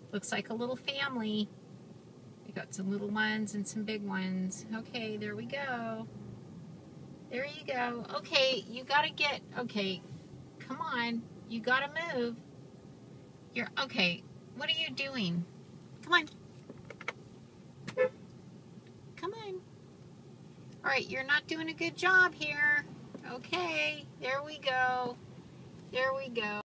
Looks like a little family. We got some little ones and some big ones. Okay, there we go. There you go. Okay, you gotta get, okay, come on. You gotta move. Okay, what are you doing? Come on. Come on. All right, you're not doing a good job here. Okay, there we go. There we go.